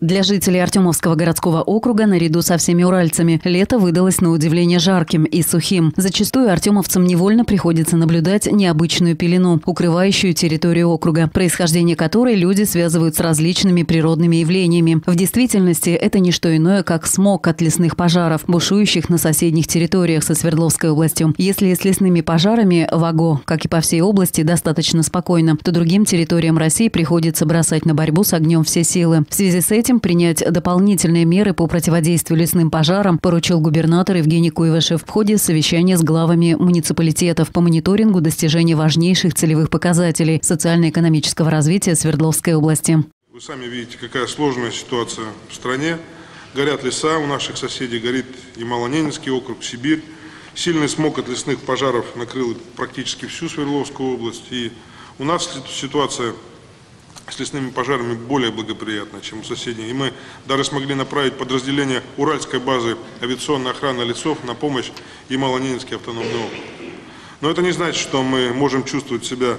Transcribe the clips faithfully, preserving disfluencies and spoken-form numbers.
Для жителей Артемовского городского округа наряду со всеми уральцами лето выдалось на удивление жарким и сухим. Зачастую артемовцам невольно приходится наблюдать необычную пелену, укрывающую территорию округа, происхождение которой люди связывают с различными природными явлениями. В действительности это не что иное, как смог от лесных пожаров, бушующих на соседних территориях со Свердловской областью. Если с лесными пожарами в АГО, как и по всей области, достаточно спокойно, то другим территориям России приходится бросать на борьбу с огнем все силы. В связи с этим принять дополнительные меры по противодействию лесным пожарам поручил губернатор Евгений Куйвашев в ходе совещания с главами муниципалитетов по мониторингу достижения важнейших целевых показателей социально-экономического развития Свердловской области. Вы сами видите, какая сложная ситуация в стране. Горят леса у наших соседей, горит Ямало-Ненецкий округ, Сибирь. Сильный смог от лесных пожаров накрыл практически всю Свердловскую область. И у нас ситуация с лесными пожарами более благоприятна, чем у соседей. И мы даже смогли направить подразделение Уральской базы авиационной охраны лесов на помощь Ямало-Ненецкий автономный округ. Но это не значит, что мы можем чувствовать себя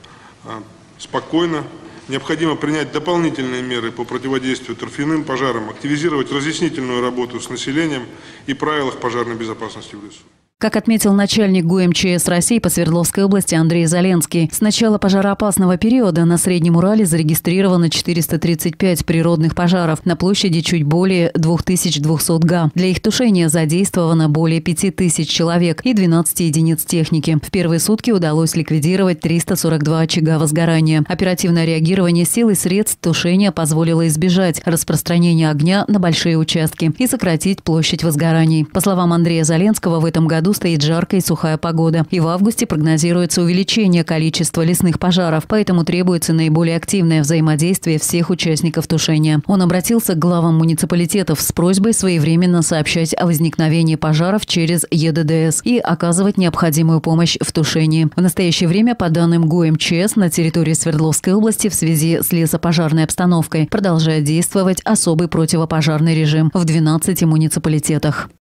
спокойно. Необходимо принять дополнительные меры по противодействию торфяным пожарам, активизировать разъяснительную работу с населением и правилах пожарной безопасности в лесу. Как отметил начальник ГУМЧС России по Свердловской области Андрей Заленский, с начала пожароопасного периода на Среднем Урале зарегистрировано четыреста тридцать пять природных пожаров на площади чуть более двух тысяч двухсот га. Для их тушения задействовано более пяти тысяч человек и двенадцати единиц техники. В первые сутки удалось ликвидировать триста сорок два очага возгорания. Оперативное реагирование сил и средств тушения позволило избежать распространения огня на большие участки и сократить площадь возгораний. По словам Андрея Заленского, в этом году стоит жаркая и сухая погода. И в августе прогнозируется увеличение количества лесных пожаров, поэтому требуется наиболее активное взаимодействие всех участников тушения. Он обратился к главам муниципалитетов с просьбой своевременно сообщать о возникновении пожаров через Е Д Д С и оказывать необходимую помощь в тушении. В настоящее время, по данным ГУМЧС, на территории Свердловской области в связи с лесопожарной обстановкой продолжает действовать особый противопожарный режим в двенадцати муниципалитетах.